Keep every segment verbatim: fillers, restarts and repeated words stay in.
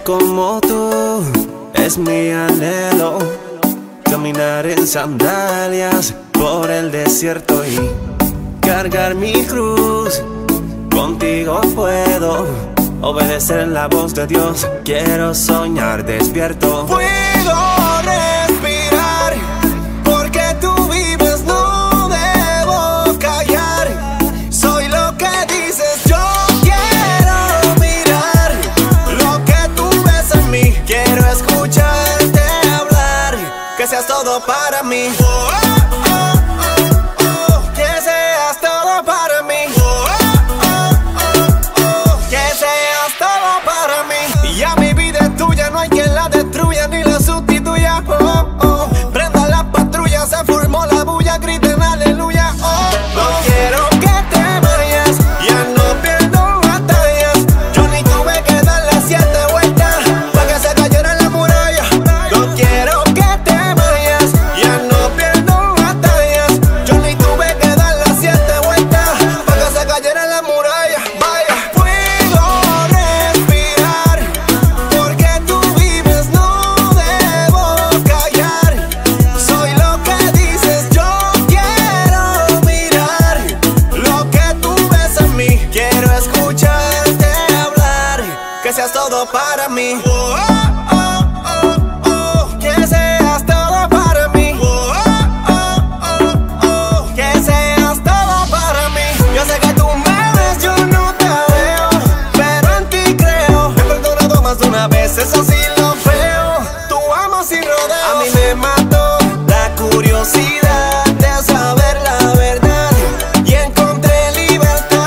como tú es mi anhelo, caminar en sandalias por el desierto y cargar mi cruz. Contigo puedo obedecer la voz de Dios. Quiero soñar despierto. Puedo respirar porque tú vives, no debo callar. Soy lo que dices, yo quiero mirar lo que tú ves en mí. Quiero escucharte hablar, que seas todo para mí. Oh, oh, oh, oh, oh, que seas todo para mí. Oh, oh, oh, oh, que seas todo para mí. Ya mi vida es tuya, no hay quien la destruya ni la sustituya. Oh, oh, prenda la patrulla, se formó la bulla, griten aleluya. Oh, no quiero que te vayas, ya no pierdo batallas. Yo ni tuve que darle siete vueltas para que se cayera la muralla. No quiero que te vayas, ya no pierdo batallas. Yo ni tuve que darle siete vueltas para que se cayera la muralla. Vaya, puedo respirar porque tú vives, no debo callar. Soy lo que dices, yo quiero mirar lo que tú ves en mí. Quiero escucharte hablar, que seas todo para mí. Oh, oh, oh, oh, que seas todo para mí. Oh, oh, oh, oh, que seas todo para mí. Yo sé que tú me ves, yo no te veo, pero en ti creo. Me he perdonado más de una vez, eso sí lo veo. Tú amas sin rodeo. A mí me mató la curiosidad de saber la verdad y encontré libertad.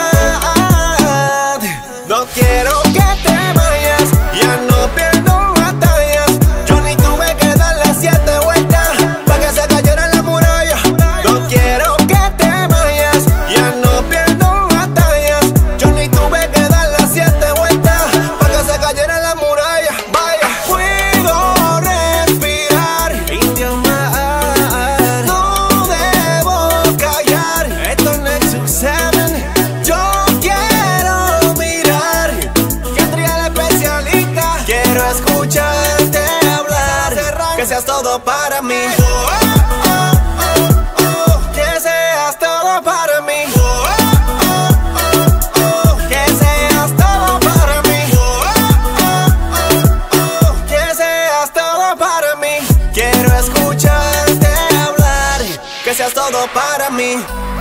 No quiero que te vayas, ya no pierdo batallas. Yo ni tuve que darle siete vueltas para que se cayera la muralla. No quiero que te vayas, ya no pierdo batallas. Yo ni tuve que darle siete vueltas para que se cayera la muralla. Vaya, puedo respirar, Indio Mar, no debo callar. esto es Nexus siete. Yo quiero mirar que tría el especialista. Quiero escucharte hablar, que seas todo para mí. Oh, oh, oh, oh, que seas todo para mí. Oh, oh, oh, oh, que seas todo para mí. Oh, oh, oh, oh, que seas todo para mí. Quiero escucharte hablar, que seas todo para mí.